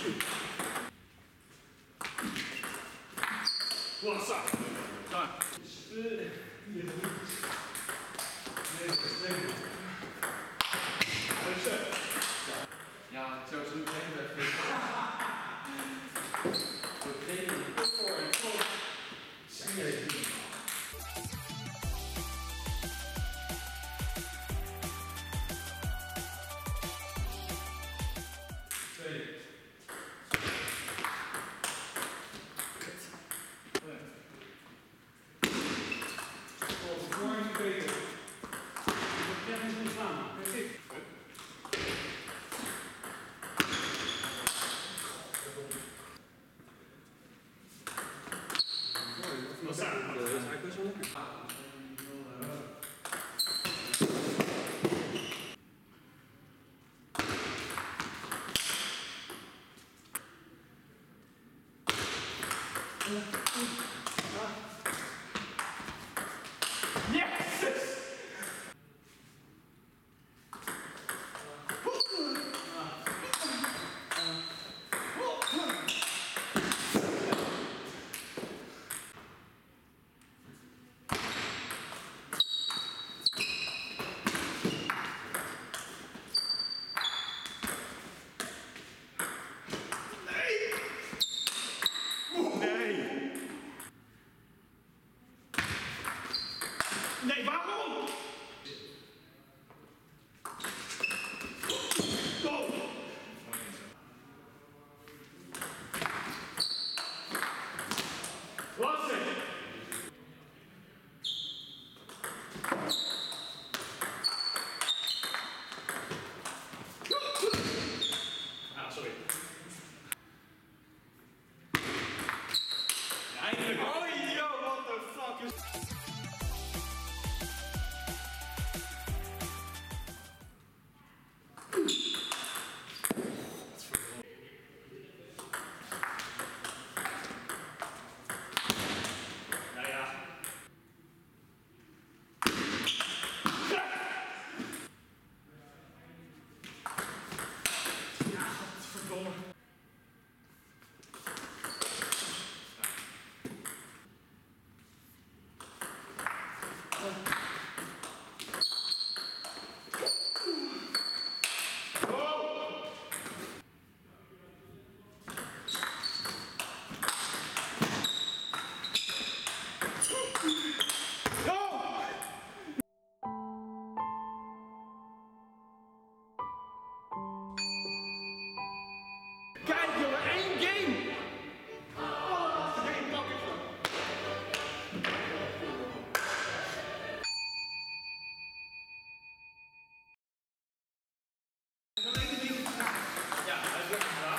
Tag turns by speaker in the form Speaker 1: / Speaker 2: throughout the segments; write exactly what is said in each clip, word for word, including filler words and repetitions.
Speaker 1: Wassa! Daar.
Speaker 2: Ja, zo is het meteen weg. Voor training, voor en voor. Twee.
Speaker 1: Voor beter. Ik heb niet slaan. Wat staat er? Dat is eigenlijk best wel lekker. Yes! Nee, waarom? Go! Wat is het? Ah, sorry. Eindelijk. Oh, yo, what the fuck is... Nou ja. Ja, godverdomme. Kijk jongen, één game! Oh, geen pak ik van. Ja, hij is weggegaan.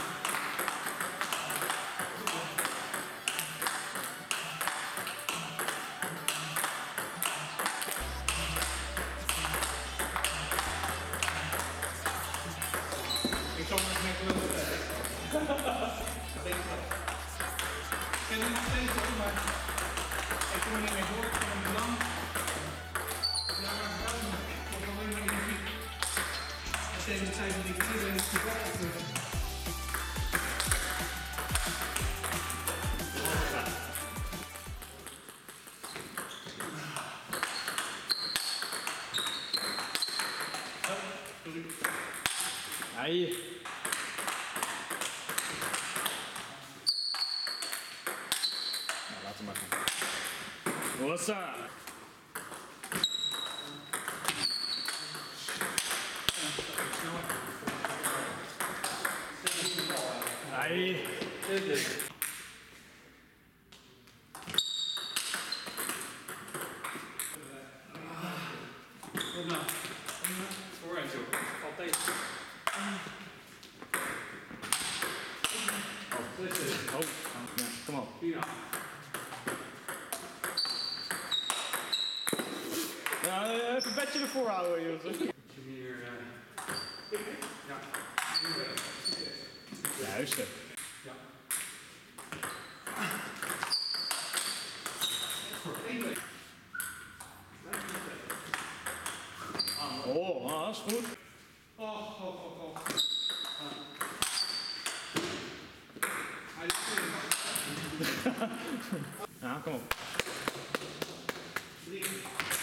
Speaker 1: Ik zal maar eens met lullen verder. Ik denk dat. Ik ken hem nog steeds hoor, maar ik kom er niet meer door. Ik vind hem te lang. Ja, maar ik kan hem. Ik kom alleen maar in de muziek. En tegen de tijd dat ik zit en ik zit weg. Nee. Nou, laat hem maar gaan. Wassa! Nee. Kom nou. Voorhand zo. Valt tegen. Oh, ja, kom op. Ja, even een bedje ervoor houden, joh. Hier, uh... ja. Juist. Ja. Oh, dat is goed. Oh, oh, oh, oh. Ja, kom op. Drie.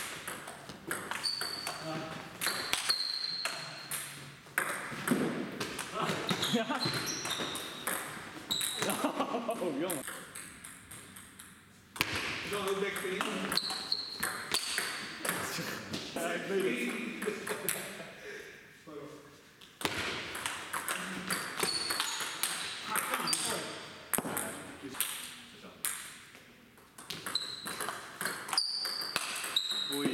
Speaker 1: Ja. Oh, jongen.
Speaker 3: Zo, dat denk ik niet.
Speaker 1: Ja, ik weet het. Oei.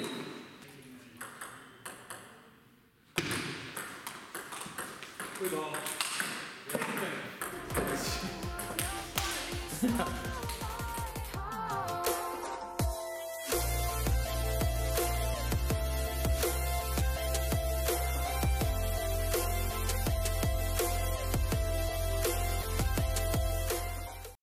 Speaker 3: Goeie bal.
Speaker 1: Ja.